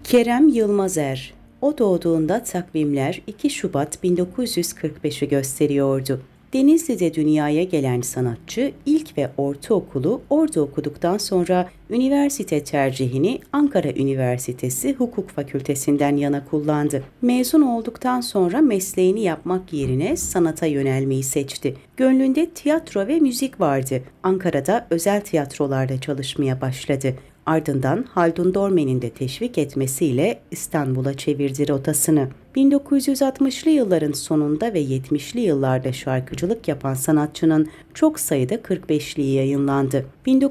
Kerem Yılmazer. O doğduğunda takvimler 2 Şubat 1945'i gösteriyordu. Denizli'de dünyaya gelen sanatçı ilk ve ortaokulu orada okuduktan sonra üniversite tercihini Ankara Üniversitesi Hukuk Fakültesinden yana kullandı. Mezun olduktan sonra mesleğini yapmak yerine sanata yönelmeyi seçti. Gönlünde tiyatro ve müzik vardı. Ankara'da özel tiyatrolarda çalışmaya başladı. Ardından Haldun Dormen'in de teşvik etmesiyle İstanbul'a çevirdi rotasını. 1960'lı yılların sonunda ve 70'li yıllarda şarkıcılık yapan sanatçının çok sayıda 45'liği yayınlandı.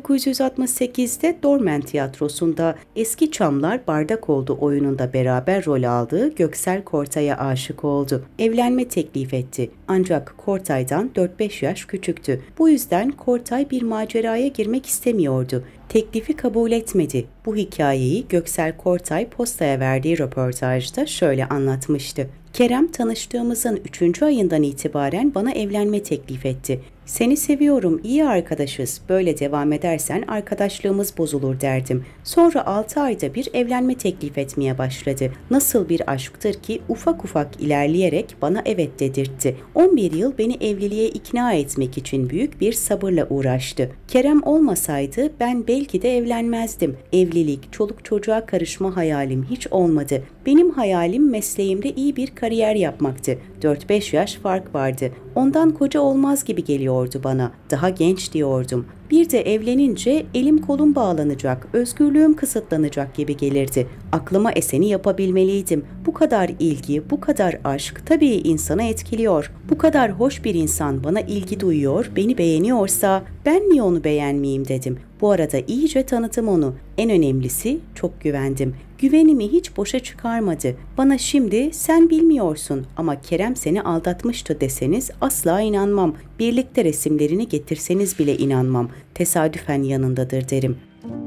1968'de Dormen Tiyatrosu'nda Eski Çamlar Bardak Oldu oyununda beraber rol aldığı Göksel Kortay'a aşık oldu. Evlenme teklif etti. Ancak Kortay'dan 4-5 yaş küçüktü. Bu yüzden Kortay bir maceraya girmek istemiyordu. Teklifi kabul etmedi. Bu hikayeyi Göksel Kortay Posta'ya verdiği röportajda şöyle anlatmıştı. Kerem tanıştığımızın 3. ayından itibaren bana evlenme teklif etti. Seni seviyorum, iyi arkadaşız. Böyle devam edersen arkadaşlığımız bozulur derdim. Sonra 6 ayda bir evlenme teklif etmeye başladı. Nasıl bir aşktır ki ufak ufak ilerleyerek bana evet dedirtti. 11 yıl beni evliliğe ikna etmek için büyük bir sabırla uğraştı. Kerem olmasaydı ben belki de evlenmezdim. Evlilik, çoluk çocuğa karışma hayalim hiç olmadı. Benim hayalim mesleğimde iyi bir kariyer yapmaktı. 4-5 yaş fark vardı. Ondan koca olmaz gibi geliyordu bana. Daha genç diyordum. Bir de evlenince elim kolum bağlanacak, özgürlüğüm kısıtlanacak gibi gelirdi. Aklıma eseni yapabilmeliydim. Bu kadar ilgi, bu kadar aşk tabii insanı etkiliyor. Bu kadar hoş bir insan bana ilgi duyuyor, beni beğeniyorsa ben niye onu beğenmeyeyim dedim. Bu arada iyice tanıdım onu. En önemlisi çok güvendim. Güvenimi hiç boşa çıkarmadı. Bana şimdi sen bilmiyorsun ama Kerem seni aldatmıştı deseniz asla inanmam. Birlikte resimlerini getirseniz bile inanmam. Tesadüfen yanındadır derim.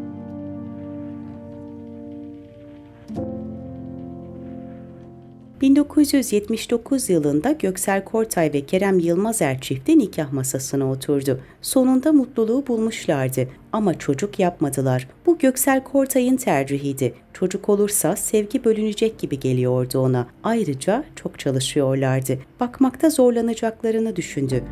...1979 yılında Göksel Kortay ve Kerem Yılmazer çifti nikah masasına oturdu. Sonunda mutluluğu bulmuşlardı ama çocuk yapmadılar. Bu Göksel Kortay'ın tercihiydi. Çocuk olursa sevgi bölünecek gibi geliyordu ona. Ayrıca çok çalışıyorlardı. Bakmakta zorlanacaklarını düşündü.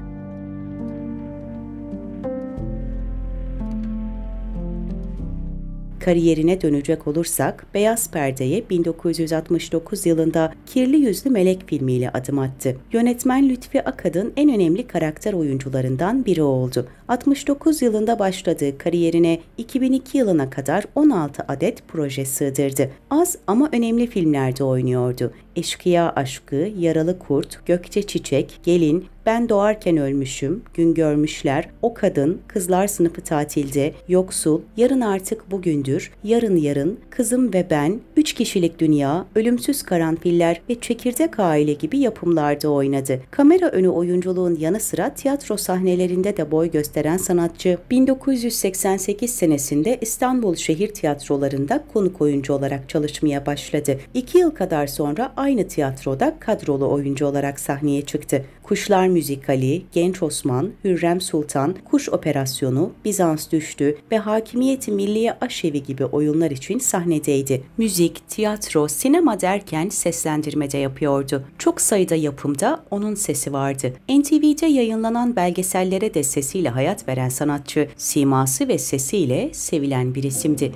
Kariyerine dönecek olursak Beyaz Perde'ye 1969 yılında Kirli Yüzlü Melek filmiyle adım attı. Yönetmen Lütfi Akad'ın en önemli karakter oyuncularından biri oldu. 69 yılında başladığı kariyerine 2002 yılına kadar 16 adet proje sığdırdı. Az ama önemli filmlerde oynuyordu. Eşkıya Aşkı, Yaralı Kurt, Gökçe Çiçek, Gelin, Ben Doğarken Ölmüşüm, Gün Görmüşler, O Kadın, Kızlar Sınıfı Tatilde, Yoksul, Yarın Artık Bugündür, Yarın Yarın, Kızım ve Ben, 3 Kişilik Dünya, Ölümsüz Karanfiller ve Çekirdek Aile gibi yapımlarda oynadı. Kamera önü oyunculuğun yanı sıra tiyatro sahnelerinde de boy gösteren sanatçı, 1988 senesinde İstanbul Şehir Tiyatrolarında konuk oyuncu olarak çalışmaya başladı. 2 yıl kadar sonra aynı tiyatroda kadrolu oyuncu olarak sahneye çıktı. Kuşlar Müzikali, Genç Osman, Hürrem Sultan, Kuş Operasyonu, Bizans Düştü ve Hakimiyeti Milliye Aşevi gibi oyunlar için sahnedeydi. Müzik, tiyatro, sinema derken seslendirme de yapıyordu. Çok sayıda yapımda onun sesi vardı. NTV'de yayınlanan belgesellere de sesiyle hayat veren sanatçı, siması ve sesiyle sevilen bir isimdi.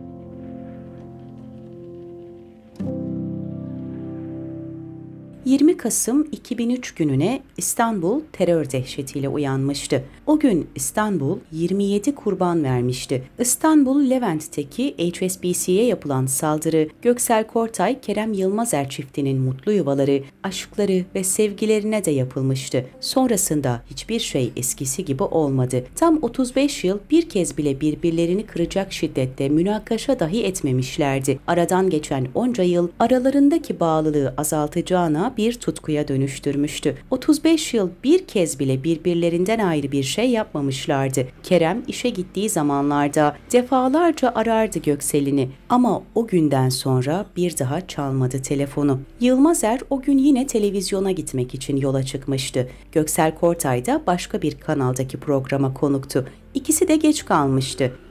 20 Kasım 2003 gününe İstanbul terör dehşetiyle uyanmıştı. O gün İstanbul 27 kurban vermişti. İstanbul Levent'teki HSBC'ye yapılan saldırı, Göksel Kortay, Kerem Yılmazer çiftinin mutlu yuvaları, aşkları ve sevgilerine de yapılmıştı. Sonrasında hiçbir şey eskisi gibi olmadı. Tam 35 yıl bir kez bile birbirlerini kıracak şiddette münakaşa dahi etmemişlerdi. Aradan geçen onca yıl aralarındaki bağlılığı azaltacağına bir tutkuya dönüştürmüştü. 35 yıl bir kez bile birbirlerinden ayrı bir şey yapmamışlardı. Kerem işe gittiği zamanlarda defalarca arardı Göksel'ini ama o günden sonra bir daha çalmadı telefonu. Yılmazer o gün yine televizyona gitmek için yola çıkmıştı. Göksel Kortay da başka bir kanaldaki programa konuktu. İkisi de geç kalmıştı.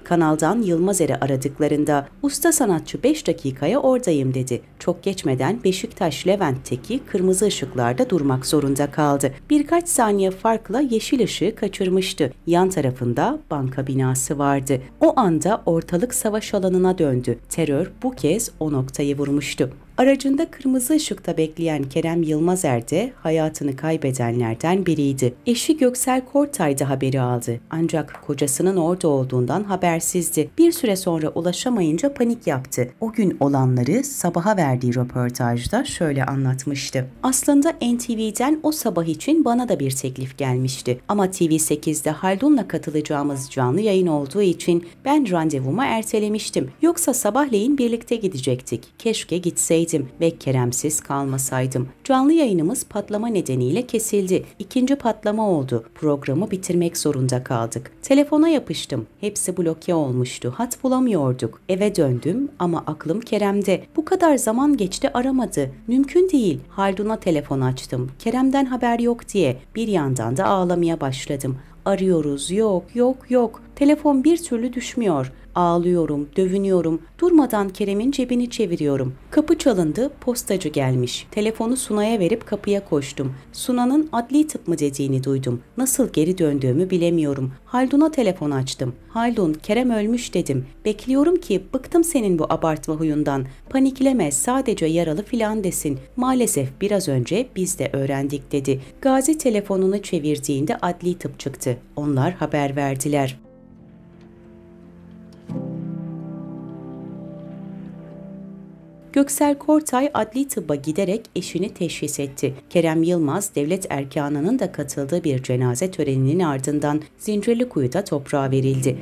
Kanaldan Yılmazer'i aradıklarında usta sanatçı 5 dakikaya oradayım dedi. Çok geçmeden Beşiktaş Levent'teki kırmızı ışıklarda durmak zorunda kaldı. Birkaç saniye farkla yeşil ışığı kaçırmıştı. Yan tarafında banka binası vardı. O anda ortalık savaş alanına döndü. Terör bu kez o noktayı vurmuştu. Aracında kırmızı ışıkta bekleyen Kerem Yılmazer de hayatını kaybedenlerden biriydi. Eşi Göksel Kortay da haberi aldı. Ancak kocasının orada olduğundan habersizdi. Bir süre sonra ulaşamayınca panik yaptı. O gün olanları sabaha verdiği röportajda şöyle anlatmıştı. Aslında NTV'den o sabah için bana da bir teklif gelmişti. Ama TV8'de Haldun'la katılacağımız canlı yayın olduğu için ben randevumu ertelemiştim. Yoksa sabahleyin birlikte gidecektik. Keşke gitseydim ve Kerem'siz kalmasaydım. Canlı yayınımız patlama nedeniyle kesildi. İkinci patlama oldu. Programı bitirmek zorunda kaldık. Telefona yapıştım. Hepsi bloke olmuştu. Hat bulamıyorduk. Eve döndüm ama aklım Kerem'de. Bu kadar zaman geçti aramadı. Mümkün değil. Haldun'a telefon açtım. Kerem'den haber yok diye. Bir yandan da ağlamaya başladım. Arıyoruz. Yok. Telefon bir türlü düşmüyor. Ağlıyorum, dövünüyorum. Durmadan Kerem'in cebini çeviriyorum. Kapı çalındı, postacı gelmiş. Telefonu Sunay'a verip kapıya koştum. Suna'nın adli tıp mı dediğini duydum. Nasıl geri döndüğümü bilemiyorum. Haldun'a telefon açtım. Haldun, Kerem ölmüş dedim. Bekliyorum ki bıktım senin bu abartma huyundan. Panikleme, sadece yaralı filan desin. Maalesef biraz önce biz de öğrendik dedi. Gazi telefonunu çevirdiğinde adli tıp çıktı. Onlar haber verdiler. Göksel Kortay adli tıbba giderek eşini teşhis etti. Kerem Yılmaz, devlet erkanının da katıldığı bir cenaze töreninin ardından Zincirlikuyu'da toprağa verildi.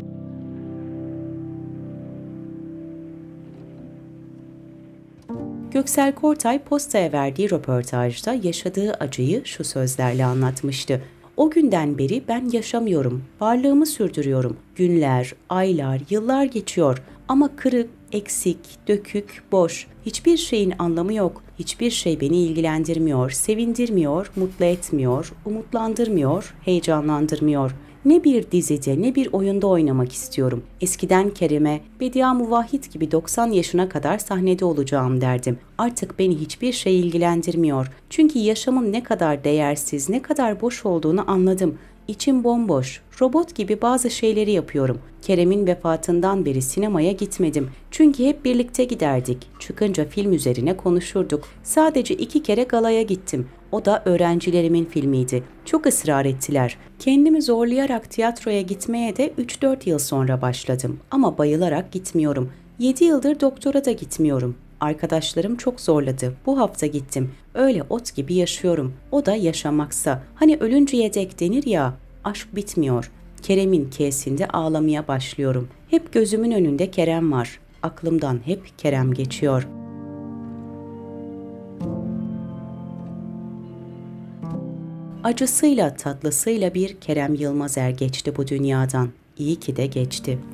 Göksel Kortay postaya verdiği röportajda yaşadığı acıyı şu sözlerle anlatmıştı. O günden beri ben yaşamıyorum, varlığımı sürdürüyorum. Günler, aylar, yıllar geçiyor ama kırık, eksik, dökük, boş. Hiçbir şeyin anlamı yok. Hiçbir şey beni ilgilendirmiyor, sevindirmiyor, mutlu etmiyor, umutlandırmıyor, heyecanlandırmıyor. Ne bir dizide ne bir oyunda oynamak istiyorum. Eskiden Kerem'e Bedia Muvahhid gibi 90 yaşına kadar sahnede olacağım derdim. Artık beni hiçbir şey ilgilendirmiyor. Çünkü yaşamın ne kadar değersiz, ne kadar boş olduğunu anladım. İçim bomboş, robot gibi bazı şeyleri yapıyorum. Kerem'in vefatından beri sinemaya gitmedim. Çünkü hep birlikte giderdik. Çıkınca film üzerine konuşurduk. Sadece 2 kere galaya gittim. O da öğrencilerimin filmiydi. Çok ısrar ettiler. Kendimi zorlayarak tiyatroya gitmeye de 3-4 yıl sonra başladım. Ama bayılarak gitmiyorum. 7 yıldır doktora da gitmiyorum. Arkadaşlarım çok zorladı. Bu hafta gittim. Öyle ot gibi yaşıyorum. O da yaşamaksa. Hani ölünceye dek denir ya, aşk bitmiyor. Kerem'in K'sinde ağlamaya başlıyorum. Hep gözümün önünde Kerem var. Aklımdan hep Kerem geçiyor. Acısıyla tatlısıyla bir Kerem Yılmazer geçti bu dünyadan. İyi ki de geçti.